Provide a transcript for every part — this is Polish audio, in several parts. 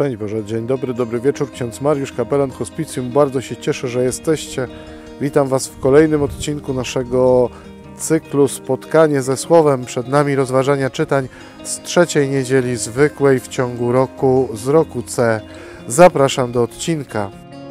Szczęść Boże, dzień dobry, dobry wieczór. Ksiądz Mariusz, kapelan Hospicjum. Bardzo się cieszę, że jesteście. Witam Was w kolejnym odcinku naszego cyklu Spotkanie ze Słowem. Przed nami rozważania czytań z trzeciej niedzieli zwykłej w ciągu roku, z roku C. Zapraszam do odcinka.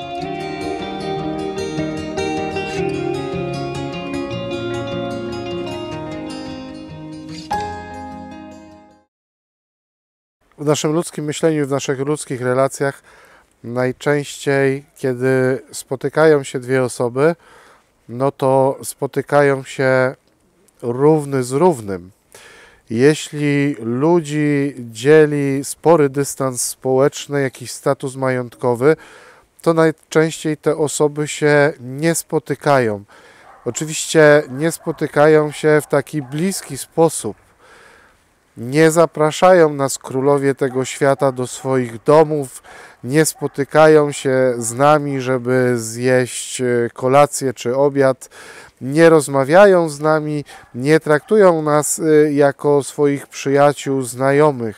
W naszym ludzkim myśleniu, w naszych ludzkich relacjach najczęściej, kiedy spotykają się dwie osoby, no to spotykają się równy z równym. Jeśli ludzi dzieli spory dystans społeczny, jakiś status majątkowy, to najczęściej te osoby się nie spotykają. Oczywiście nie spotykają się w taki bliski sposób. Nie zapraszają nas królowie tego świata do swoich domów, nie spotykają się z nami, żeby zjeść kolację czy obiad, nie rozmawiają z nami, nie traktują nas jako swoich przyjaciół, znajomych.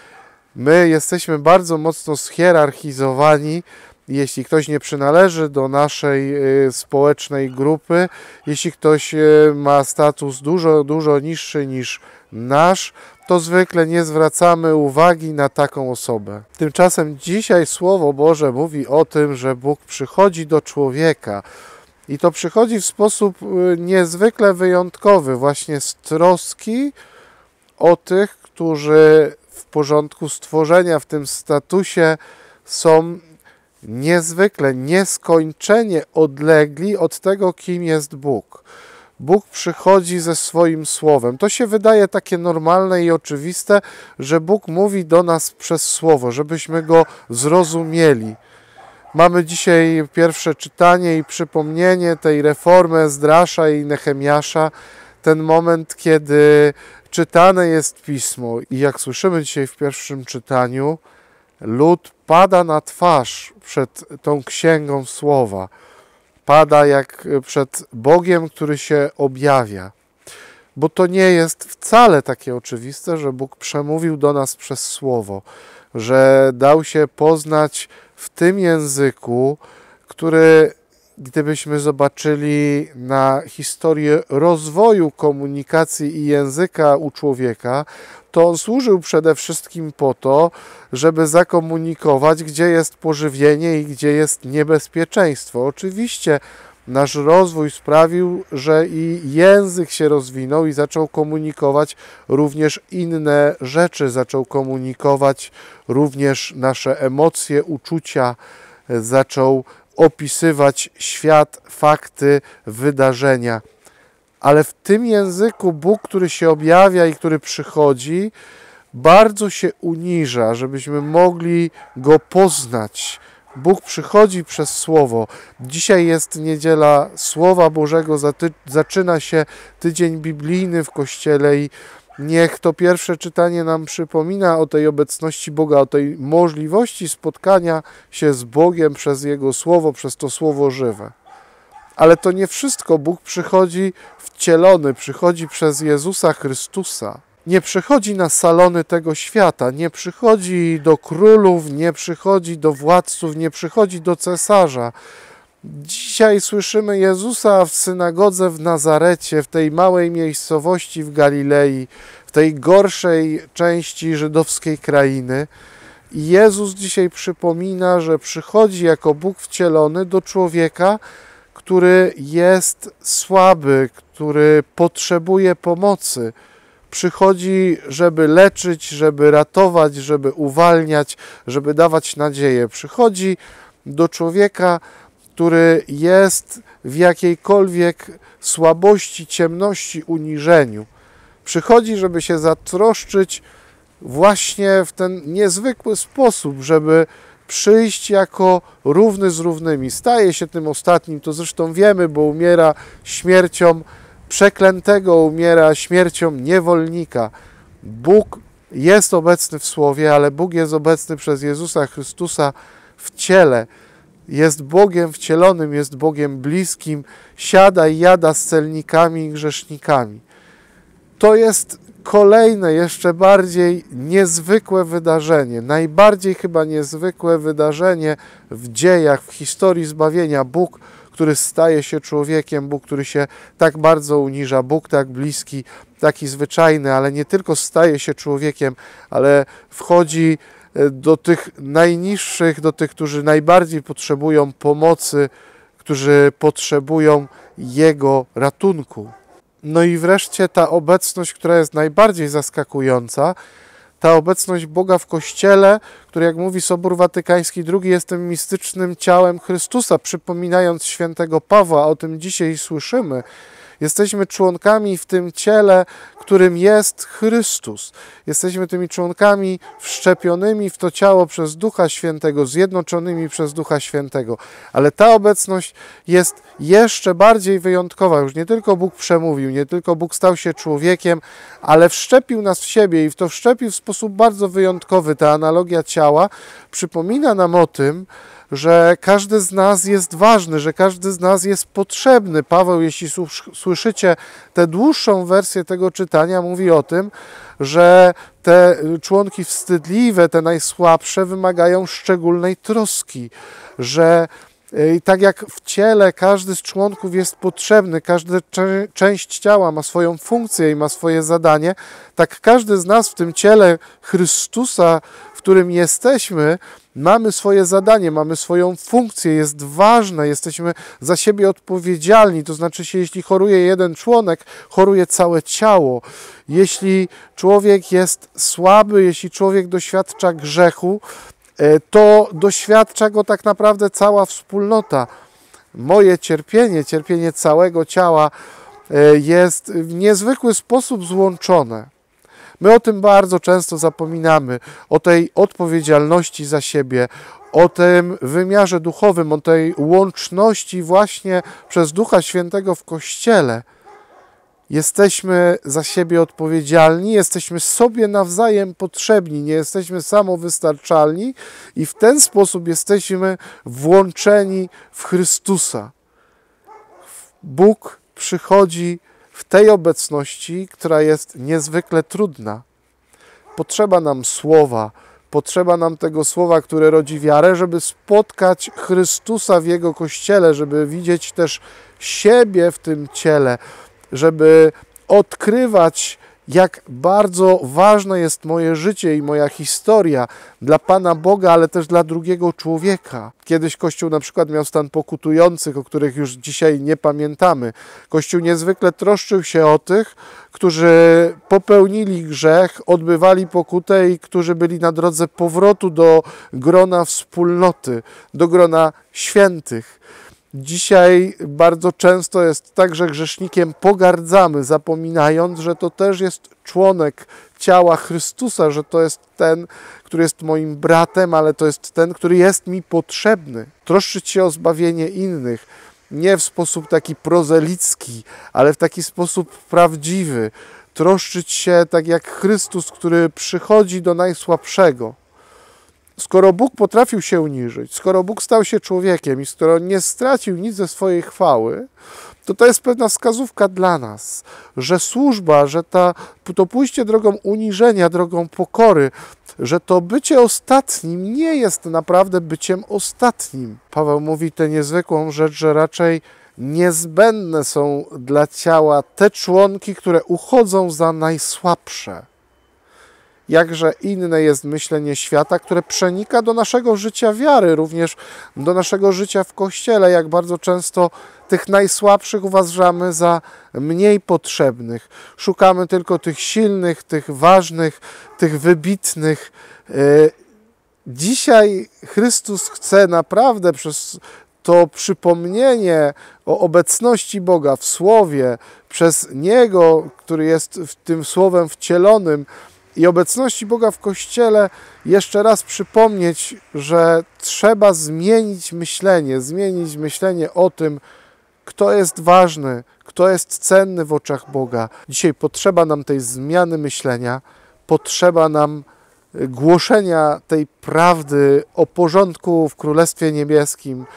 My jesteśmy bardzo mocno schierarchizowani. Jeśli ktoś nie przynależy do naszej społecznej grupy, jeśli ktoś ma status dużo niższy niż nasz, to zwykle nie zwracamy uwagi na taką osobę. Tymczasem dzisiaj Słowo Boże mówi o tym, że Bóg przychodzi do człowieka i to przychodzi w sposób niezwykle wyjątkowy, właśnie z troski o tych, którzy w porządku stworzenia, w tym statusie są niezwykle, nieskończenie odlegli od tego, kim jest Bóg. Bóg przychodzi ze swoim Słowem. To się wydaje takie normalne i oczywiste, że Bóg mówi do nas przez Słowo, żebyśmy Go zrozumieli. Mamy dzisiaj pierwsze czytanie i przypomnienie tej reformy Ezdrasza i Nehemiasza, ten moment, kiedy czytane jest Pismo. I jak słyszymy dzisiaj w pierwszym czytaniu, lud pada na twarz przed tą księgą Słowa. Pada jak przed Bogiem, który się objawia. Bo to nie jest wcale takie oczywiste, że Bóg przemówił do nas przez Słowo, że dał się poznać w tym języku, który, gdybyśmy zobaczyli na historię rozwoju komunikacji i języka u człowieka, to on służył przede wszystkim po to, żeby zakomunikować, gdzie jest pożywienie i gdzie jest niebezpieczeństwo. Oczywiście nasz rozwój sprawił, że i język się rozwinął i zaczął komunikować również inne rzeczy, zaczął komunikować również nasze emocje, uczucia, zaczął opisywać świat, fakty, wydarzenia. Ale w tym języku Bóg, który się objawia i który przychodzi, bardzo się uniża, żebyśmy mogli Go poznać. Bóg przychodzi przez Słowo. Dzisiaj jest niedziela Słowa Bożego, zaczyna się tydzień biblijny w Kościele i niech to pierwsze czytanie nam przypomina o tej obecności Boga, o tej możliwości spotkania się z Bogiem przez Jego Słowo, przez to Słowo żywe. Ale to nie wszystko. Bóg przychodzi wcielony, przychodzi przez Jezusa Chrystusa. Nie przychodzi na salony tego świata, nie przychodzi do królów, nie przychodzi do władców, nie przychodzi do cesarza. Dzisiaj słyszymy Jezusa w synagodze w Nazarecie, w tej małej miejscowości w Galilei, w tej gorszej części żydowskiej krainy. I Jezus dzisiaj przypomina, że przychodzi jako Bóg wcielony do człowieka, który jest słaby, który potrzebuje pomocy. Przychodzi, żeby leczyć, żeby ratować, żeby uwalniać, żeby dawać nadzieję. Przychodzi do człowieka, który jest w jakiejkolwiek słabości, ciemności, uniżeniu. Przychodzi, żeby się zatroszczyć właśnie w ten niezwykły sposób, żeby przyjść jako równy z równymi. Staje się tym ostatnim, to zresztą wiemy, bo umiera śmiercią przeklętego, umiera śmiercią niewolnika. Bóg jest obecny w Słowie, ale Bóg jest obecny przez Jezusa Chrystusa w ciele. Jest Bogiem wcielonym, jest Bogiem bliskim, siada i jada z celnikami i grzesznikami. To jest kolejne, jeszcze bardziej niezwykłe wydarzenie, najbardziej chyba niezwykłe wydarzenie w dziejach, w historii zbawienia. Bóg, który staje się człowiekiem, Bóg, który się tak bardzo uniża, Bóg tak bliski, taki zwyczajny, ale nie tylko staje się człowiekiem, ale wchodzi do tych najniższych, do tych, którzy najbardziej potrzebują pomocy, którzy potrzebują Jego ratunku. No i wreszcie ta obecność, która jest najbardziej zaskakująca, ta obecność Boga w Kościele, który, jak mówi Sobór Watykański II, jest tym mistycznym ciałem Chrystusa, przypominając świętego Pawła, o tym dzisiaj słyszymy. Jesteśmy członkami w tym ciele, którym jest Chrystus. Jesteśmy tymi członkami wszczepionymi w to ciało przez Ducha Świętego, zjednoczonymi przez Ducha Świętego. Ale ta obecność jest jeszcze bardziej wyjątkowa. Już nie tylko Bóg przemówił, nie tylko Bóg stał się człowiekiem, ale wszczepił nas w siebie i w to wszczepił w sposób bardzo wyjątkowy. Ta analogia ciała przypomina nam o tym, że każdy z nas jest ważny, że każdy z nas jest potrzebny. Paweł, jeśli słyszycie tę dłuższą wersję tego czytania, mówi o tym, że te członki wstydliwe, te najsłabsze wymagają szczególnej troski, że tak jak w ciele każdy z członków jest potrzebny, każda część ciała ma swoją funkcję i ma swoje zadanie, tak każdy z nas w tym ciele Chrystusa, w którym jesteśmy, mamy swoje zadanie, mamy swoją funkcję, jest ważne, jesteśmy za siebie odpowiedzialni, to znaczy jeśli choruje jeden członek, choruje całe ciało. Jeśli człowiek jest słaby, jeśli człowiek doświadcza grzechu, to doświadcza go tak naprawdę cała wspólnota. Moje cierpienie, cierpienie całego ciała jest w niezwykły sposób złączone. My o tym bardzo często zapominamy, o tej odpowiedzialności za siebie, o tym wymiarze duchowym, o tej łączności właśnie przez Ducha Świętego w Kościele. Jesteśmy za siebie odpowiedzialni, jesteśmy sobie nawzajem potrzebni, nie jesteśmy samowystarczalni i w ten sposób jesteśmy włączeni w Chrystusa. Bóg przychodzi w tej obecności, która jest niezwykle trudna. Potrzeba nam słowa, potrzeba nam tego słowa, które rodzi wiarę, żeby spotkać Chrystusa w Jego Kościele, żeby widzieć też siebie w tym ciele, żeby odkrywać, jak bardzo ważne jest moje życie i moja historia dla Pana Boga, ale też dla drugiego człowieka. Kiedyś Kościół na przykład miał stan pokutujących, o których już dzisiaj nie pamiętamy. Kościół niezwykle troszczył się o tych, którzy popełnili grzech, odbywali pokutę i którzy byli na drodze powrotu do grona wspólnoty, do grona świętych. Dzisiaj bardzo często jest tak, że grzesznikiem pogardzamy, zapominając, że to też jest członek ciała Chrystusa, że to jest ten, który jest moim bratem, ale to jest ten, który jest mi potrzebny. Troszczyć się o zbawienie innych, nie w sposób taki prozelicki, ale w taki sposób prawdziwy. Troszczyć się tak jak Chrystus, który przychodzi do najsłabszego. Skoro Bóg potrafił się uniżyć, skoro Bóg stał się człowiekiem i skoro nie stracił nic ze swojej chwały, to jest pewna wskazówka dla nas, że służba, że to pójście drogą uniżenia, drogą pokory, że to bycie ostatnim nie jest naprawdę byciem ostatnim. Paweł mówi tę niezwykłą rzecz, że raczej niezbędne są dla ciała te członki, które uchodzą za najsłabsze. Jakże inne jest myślenie świata, które przenika do naszego życia wiary, również do naszego życia w Kościele, jak bardzo często tych najsłabszych uważamy za mniej potrzebnych. Szukamy tylko tych silnych, tych ważnych, tych wybitnych. Dzisiaj Chrystus chce naprawdę przez to przypomnienie o obecności Boga w Słowie, przez Niego, który jest tym Słowem wcielonym, i obecności Boga w Kościele jeszcze raz przypomnieć, że trzeba zmienić myślenie o tym, kto jest ważny, kto jest cenny w oczach Boga. Dzisiaj potrzeba nam tej zmiany myślenia, potrzeba nam głoszenia tej prawdy o porządku w Królestwie Niebieskim,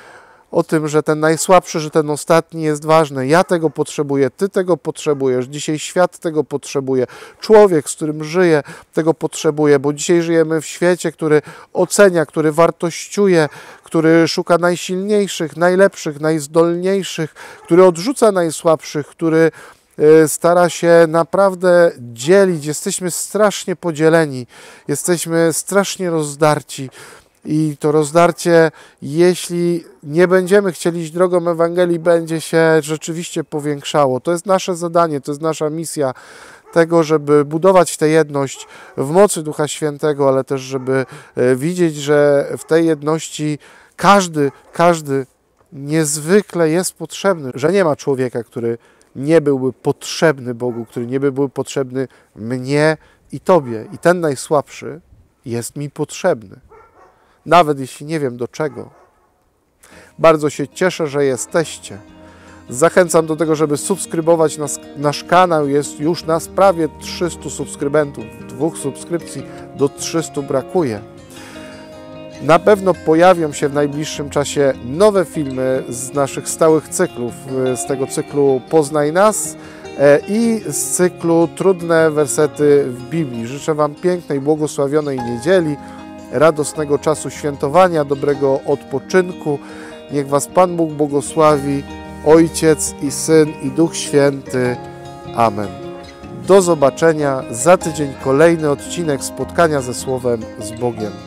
o tym, że ten najsłabszy, że ten ostatni jest ważny. Ja tego potrzebuję, ty tego potrzebujesz. Dzisiaj świat tego potrzebuje. Człowiek, z którym żyję, tego potrzebuje, bo dzisiaj żyjemy w świecie, który ocenia, który wartościuje, który szuka najsilniejszych, najlepszych, najzdolniejszych, który odrzuca najsłabszych, który stara się naprawdę dzielić. Jesteśmy strasznie podzieleni, jesteśmy strasznie rozdarci. I to rozdarcie, jeśli nie będziemy chcieli iść drogą Ewangelii, będzie się rzeczywiście powiększało. To jest nasze zadanie, to jest nasza misja tego, żeby budować tę jedność w mocy Ducha Świętego, ale też, żeby widzieć, że w tej jedności każdy niezwykle jest potrzebny, że nie ma człowieka, który nie byłby potrzebny Bogu, który nie byłby potrzebny mnie i Tobie. I ten najsłabszy jest mi potrzebny. Nawet jeśli nie wiem do czego. Bardzo się cieszę, że jesteście. Zachęcam do tego, żeby subskrybować nasz kanał. Jest już nas prawie 300 subskrybentów. 2 subskrypcji do 300 brakuje. Na pewno pojawią się w najbliższym czasie nowe filmy z naszych stałych cyklów. Z tego cyklu Poznaj nas i z cyklu Trudne wersety w Biblii. Życzę Wam pięknej, błogosławionej niedzieli, radosnego czasu świętowania, dobrego odpoczynku. Niech Was Pan Bóg błogosławi, Ojciec i Syn i Duch Święty. Amen. Do zobaczenia za tydzień, kolejny odcinek Spotkania ze Słowem z Bogiem.